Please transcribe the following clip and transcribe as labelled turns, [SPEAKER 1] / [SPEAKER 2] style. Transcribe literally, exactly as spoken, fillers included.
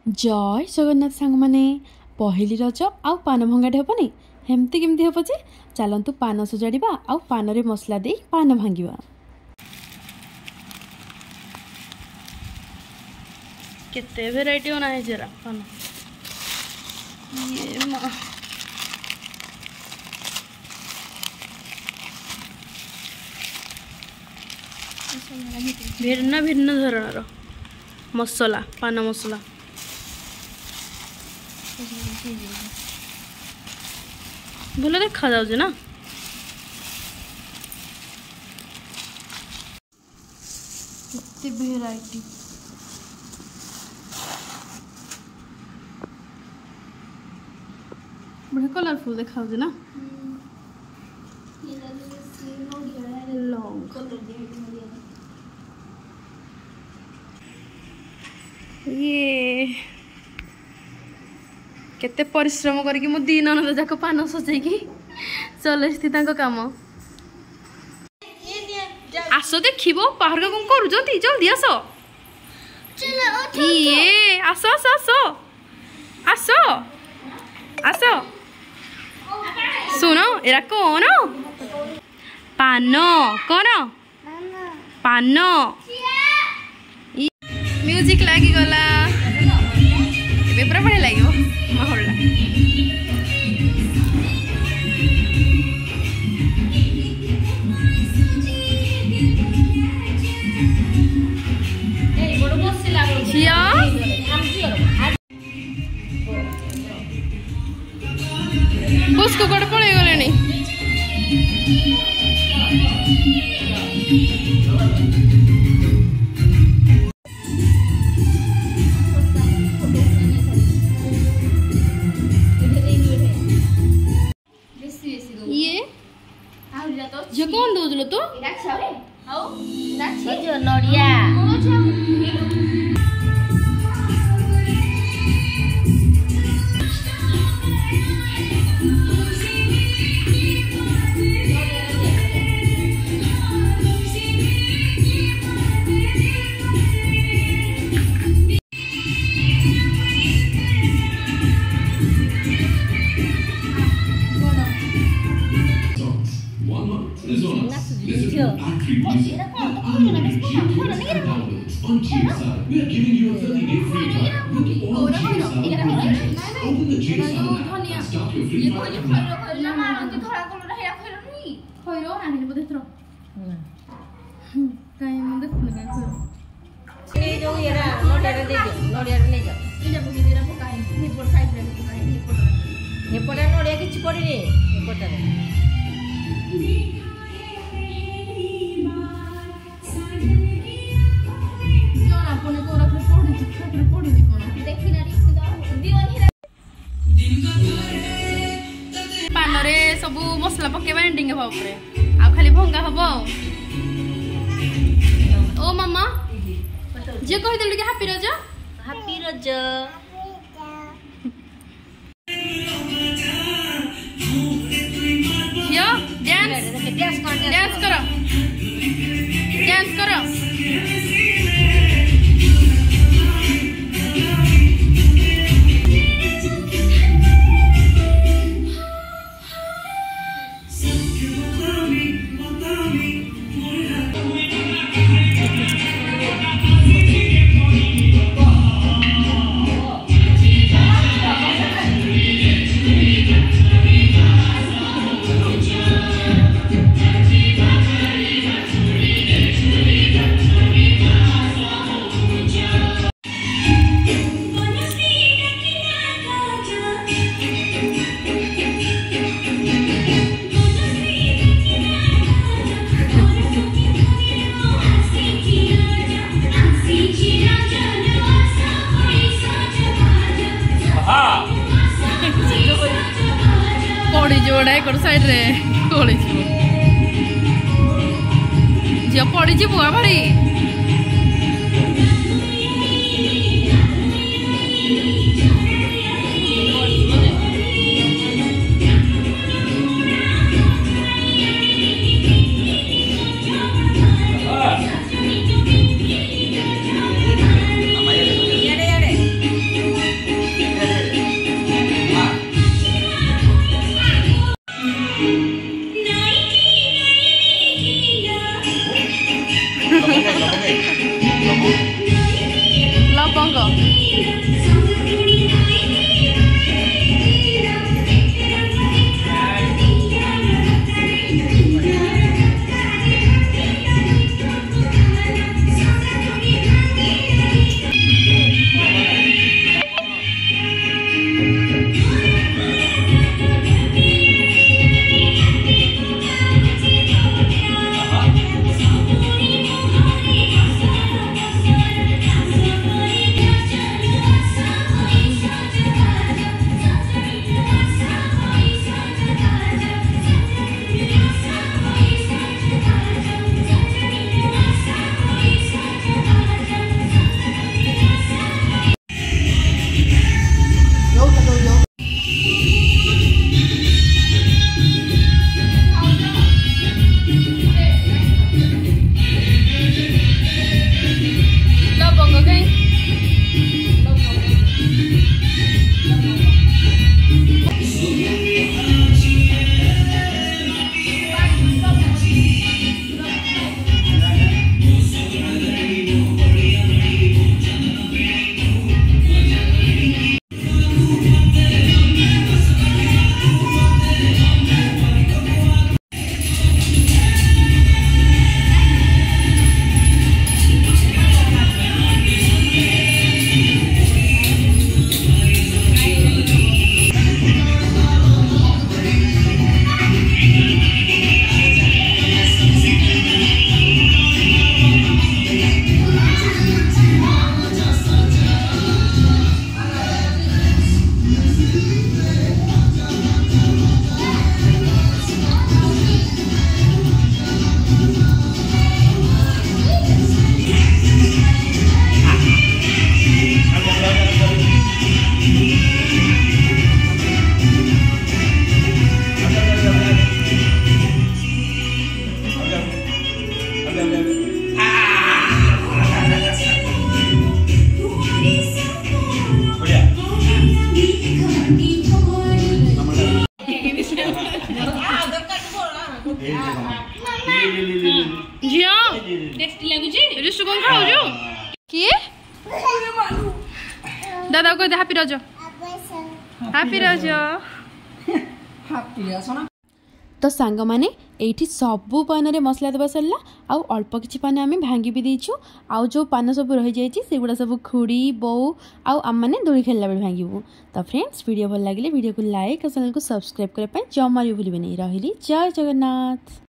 [SPEAKER 1] जय जगन्नाथ सांग माने पहली रज आउ पान भंगाटे हेबनी हेमती केमती हेब जे चलतु पान सजाड़ा आउ पान रे मसला दे पान भांगा केते भेराइटी होना है जरा पान ये मा भिन्न भिन्न धरणर मसला पान मसला भल देखा जाऊँ ना केते भेराइटी बड़े कलरफुल देखा ना ये केते परिश्रम करके मो दिन ननद जाक पान सजेकी चलती काम आस देख बाहर कौन कर जल्दी आस ये आस आस आस आस आस सुनो एरा कौन पान कौन पान म्यूजिक लगी गला पूरा बढ़िया लगे माहौल उसको कड़े पड़े गले ये कौन दौल तो
[SPEAKER 2] नड़िया नड़िया किसी पड़े
[SPEAKER 1] पान रे सब मसला पकेबा एंडिंग हवा ऊपर आ खाली भंगा हबो ओ मामा जे कहि देलु कि हैप्पी रज
[SPEAKER 2] हैप्पी रज
[SPEAKER 1] यो डांस डांस करो डांस करो जोड़ा एक साइड रे कोड़ी जो पड़ी जी बुआ भारी
[SPEAKER 2] झियो टेस्टी लागुची रिसु कोन खाउजु
[SPEAKER 1] की दादा को हैप्पी रज हैप्पी रज तो सांग माने एठी सबु पान रे मसला दबा सरला आउ अल्प किछि पान आमे भांगी भी देइछु आउ जो पान सब रहि जाइछि सेगुडा सब खुड़ी बौ आउ आम माने दोली खेलला बेल भांगीबु। तो फ्रेंड्स वीडियो भल लागिले वीडियो को लाइक और चैनल को सब्सक्राइब करे पय जमारी भूलिबे नै। रहिली जय जगन्नाथ।